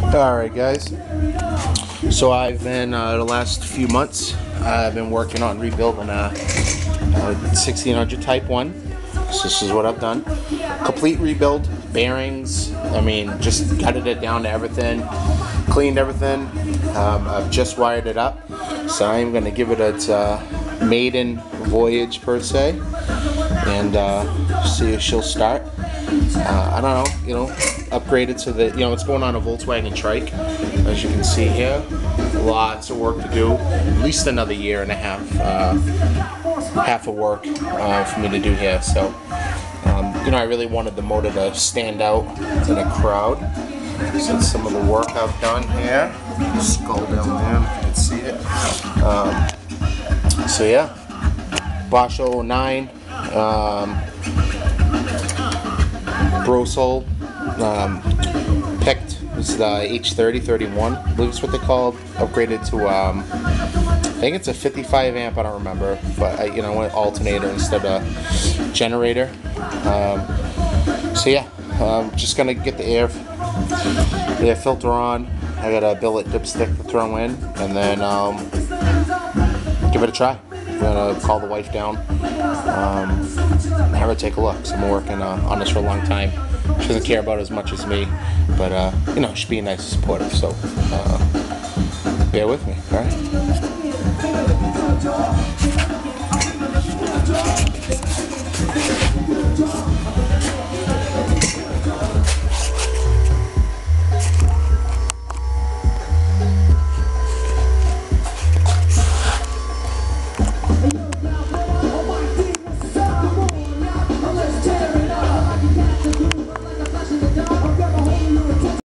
Alright guys, so I've been, the last few months, I've been working on rebuilding a 1600 Type 1. So this is what I've done. Complete rebuild, bearings, I mean, just gutted it down to everything, cleaned everything. I've just wired it up, so I'm going to give it its maiden voyage per se, and see if she'll start. I don't know, upgraded to the, it's going on a Volkswagen Trike, as you can see here. Lots of work to do, at least another year and a half, half of work for me to do here. So, I really wanted the motor to stand out in a crowd. So some of the work I've done here, skull down there, you can see it. So yeah, Bosch 09. Brosol picked was the H3031, I believe it's what they called. Upgraded to I think it's a 55 amp, I don't remember, but I went alternator instead of generator. So yeah, just gonna get the air filter on. I got a billet dipstick to throw in, and then give it a try. I'm gonna call the wife down, have her take a look. So I'm working on this for a long time. She doesn't care about it as much as me, but she's being nice and supportive. So bear with me, all right?